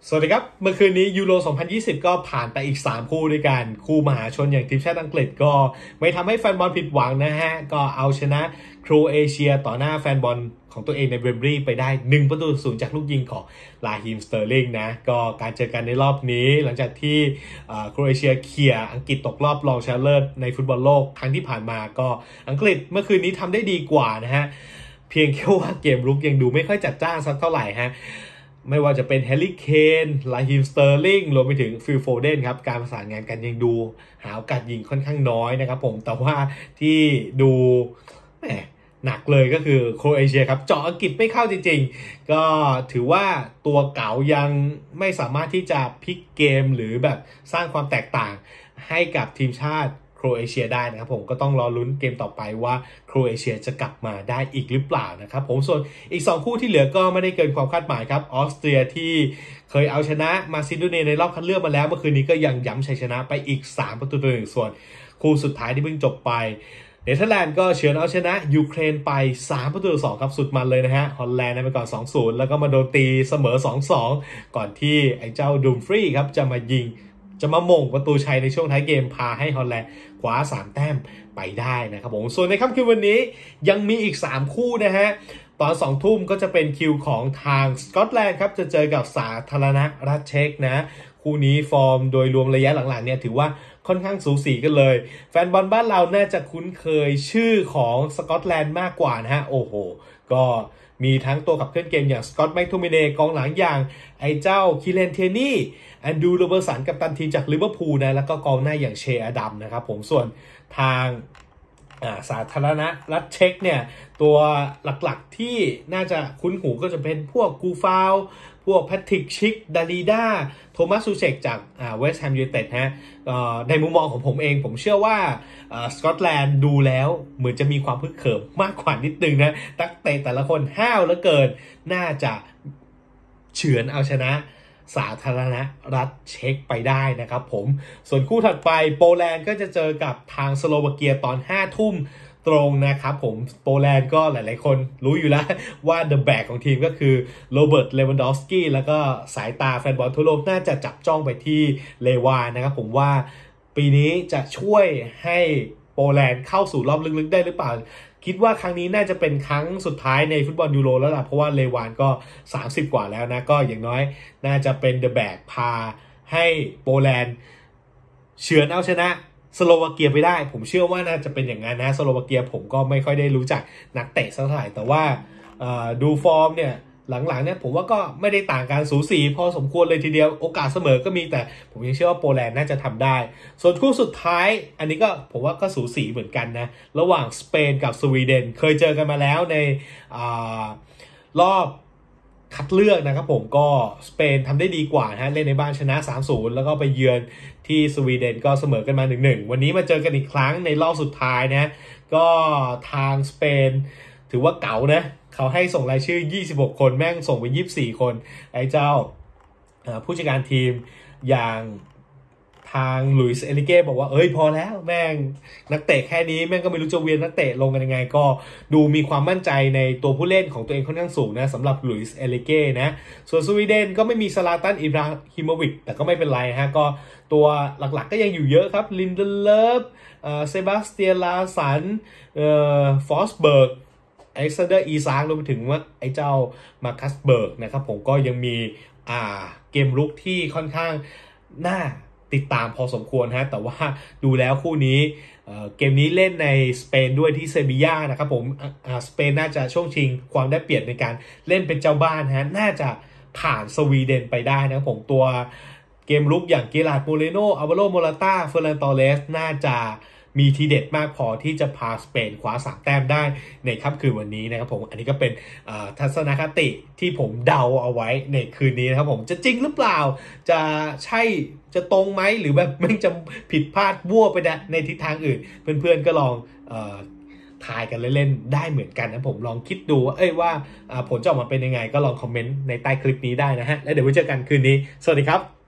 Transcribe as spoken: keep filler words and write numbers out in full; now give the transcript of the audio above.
สวัสดีครับเมื่อคืนนี้ยูโรสองพันยี่สิบก็ผ่านไปอีกสามคู่ด้วยกันคู่มหาชนอย่างทีมชาติอังกฤษก็ไม่ทำให้แฟนบอลผิดหวังนะฮะก็เอาชนะโครเอเชียต่อหน้าแฟนบอลของตัวเองในเวมบลีย์ไปได้หนึ่งประตูต่อศูนย์จากลูกยิงของลาฮีมสเตอร์ลิงนะก็การเจอกันในรอบนี้หลังจากที่โครเอเชียเขี่ยอังกฤษตกรอบรองชนะเลิศในฟุตบอลโลกครั้งที่ผ่านมาก็อังกฤษเมื่อคืนนี้ทำได้ดีกว่านะฮะเพียงแค่ว่าเกมรุกยังดูไม่ค่อยจัดจ้านสักเท่าไหร่ฮะไม่ว่าจะเป็นแฮร์รี่เคนลาฮิมสเตอร์ลิงรวมไปถึงฟิลโฟเดนครับการประสานงานกันยังดูหาโอกาสยิงค่อนข้างน้อยนะครับผมแต่ว่าที่ดูแหมหนักเลยก็คือโครเอเชียครับเจาะอังกฤษไม่เข้าจริงๆก็ถือว่าตัวเก๋ายังไม่สามารถที่จะพลิกเกมหรือแบบสร้างความแตกต่างให้กับทีมชาติโครเอเชียได้นะครับผมก็ต้องรอลุ้นเกมต่อไปว่าโครเอเชียจะกลับมาได้อีกหรือเปล่านะครับผมส่วนอีกสองคู่ที่เหลือก็ไม่ได้เกินความคาดหมายครับออสเตรียที่เคยเอาชนะมาซิโดเนียในรอบคัดเลือกมาแล้วเมื่อคืนนี้ก็ยังย้ำชัยชนะไปอีกสามประตูต่อหนึ่งส่วนคู่สุดท้ายที่เพิ่งจบไปเนเธอร์แลนด์ก็เฉือนเอาชนะยูเครนไปสามประตูต่อสองครับสุดมันเลยนะฮะฮอลแลนด์นำไปก่อน สองศูนย์ แล้วก็มาโดนตีเสมอ สองสอง ก่อนที่ไอ้เจ้าดูมฟรีครับจะมายิงจะมาหม่งประตูชัยในช่วงท้ายเกมพาให้ฮอลแลนด์คว้าสามแต้มไปได้นะครับผมส่วนในค่ำคืนวันนี้ยังมีอีกสามคู่นะฮะตอนสองทุ่มก็จะเป็นคิวของทางสกอตแลนด์ครับจะเจอกับสาธารณรัฐเช็กนะคู่นี้ฟอร์มโดยรวมระยะหลังๆเนี่ยถือว่าค่อนข้างสูสีกันเลยแฟนบอลบ้านเราน่าจะคุ้นเคยชื่อของสกอตแลนด์มากกว่านะฮะโอ้โหก็มีทั้งตัวขับเคลื่อนเกมอย่างสกอตแมคโทมิเนกองหลังอย่างไอ้เจ้าคิเลนเทนี่แอนดูโรเบอร์สันกัปตันทีมจากลิเวอร์พูลนะแล้วก็กองหน้าอย่างเชอดัมนะครับผมส่วนทางสาธารณรัฐเช็กเนี่ยตัวหลักๆที่น่าจะคุ้นหูก็จะเป็นพวกกูฟาวพวกแพทริกชิกดาลีดาโทมัสซูเชกจากเวสต์แฮมยูไนเต็ดฮะในมุมมองของผมเองผมเชื่อว่าสกอตแลนด์ดูแล้วเหมือนจะมีความพึกเขิมมากกว่านิดนึงนะตักเตะแต่ละคนห้าวเหลือเกินน่าจะเฉือนเอาชนะสาธารณรัฐเช็กไปได้นะครับผมส่วนคู่ถัดไปโปแลนด์ก็จะเจอกับทางสโลวาเกียตอนห้าทุ่มตรงนะครับผมโปแลนด์ก็หลายๆคนรู้อยู่แล้วว่าเดอะแบกของทีมก็คือโรเบิร์ตเลวันดอฟสกี้แล้วก็สายตาแฟนบอลทั่วโลกน่าจะจับจ้องไปที่เลวานนะครับผมว่าปีนี้จะช่วยให้โปแลนด์เข้าสู่รอบลึกๆได้หรือเปล่าคิดว่าครั้งนี้น่าจะเป็นครั้งสุดท้ายในฟุตบอลยูโรแล้วล่ะเพราะว่าเลวานก็สามสิบกว่าแล้วนะก็อย่างน้อยน่าจะเป็นเดอะแบกพาให้โปแลนด์เฉือนเอาชนะสโลวาเกียไปได้ผมเชื่อว่าน่าจะเป็นอย่างนั้นนะสโลวาเกียผมก็ไม่ค่อยได้รู้จักนักเตะสักเท่าไหร่แต่ว่าดูฟอร์มเนี่ยหลังๆเนี่ยผมว่าก็ไม่ได้ต่างกันสูสีพอสมควรเลยทีเดียวโอกาสเสมอก็มีแต่ผมยังเชื่อว่าโปแลนด์น่าจะทำได้ส่วนคู่สุดท้ายอันนี้ก็ผมว่าก็สูสีเหมือนกันนะระหว่างสเปนกับสวีเดนเคยเจอกันมาแล้วในรอบคัดเลือกนะครับผมก็สเปนทำได้ดีกว่านะเล่นในบ้านชนะ สามศูนย์ แล้วก็ไปเยือนที่สวีเดนก็เสมอกันมา หนึ่งหนึ่ง วันนี้มาเจอกันอีกครั้งในรอบสุดท้ายนะก็ทางสเปนถือว่าเก๋านะเขาให้ส่งรายชื่อยี่สิบหกคนแม่งส่งไปยี่สิบสี่คนไอ้เจ้าผู้จัดการทีมอย่างทางลุยส์เอลิเก้บอกว่าเอ้ยพอแล้วแม่งนักเตะแค่นี้แม่งก็ไม่รู้จะเวียนนักเตะลงกันยังไงก็ดูมีความมั่นใจในตัวผู้เล่นของตัวเองค่อนข้างสูงนะสำหรับลุยส์เอลิเก้นะส่วนสวีเดนก็ไม่มีซาลาตันอิบราฮิโมวิชแต่ก็ไม่เป็นไรฮะก็ตัวหลักๆก็ยังอยู่เยอะครับลินเดเลฟเอ่อเซบาสเตียนลาสันเอ่อฟอสเบิร์กอเล็กซานเดอร์อีซากรวมไปถึงว่าไอ้เจ้ามาคัสเบิร์กนะครับผมก็ยังมีอ่าเกมรุกที่ค่อนข้างน่าติดตามพอสมควรฮะแต่ว่าดูแล้วคู่นี้เอ่อเกมนี้เล่นในสเปนด้วยที่เซบีย่านะครับผมอ่าสเปนน่าจะช่วงชิงความได้เปรียบในการเล่นเป็นเจ้าบ้านฮะน่าจะผ่านสวีเดนไปได้นะครับผมตัวเกมรุกอย่างเกลาร์ดโมเรโนอัลวาโรโมราต้าเฟอร์นันโตเรสน่าจะมีทีเด็ดมากพอที่จะพาสเปนคว้าสามแต้มได้ในค่ำคืนวันนี้นะครับผมอันนี้ก็เป็นทัศนคติที่ผมเดาเอาไว้ในคืนนี้นะครับผมจะจริงหรือเปล่าจะใช่จะตรงไหมหรือแบบไม่จะผิดพลาดวั่วไปในทิศทางอื่นเพื่อนๆก็ลองทายกันเล่นๆได้เหมือนกันนะผมลองคิดดูว่าเอ้ยว่าผลจะออกมาเป็นยังไงก็ลองคอมเมนต์ในใต้คลิปนี้ได้นะฮะแล้วเดี๋ยวไว้เจอกันคืนนี้สวัสดีครับ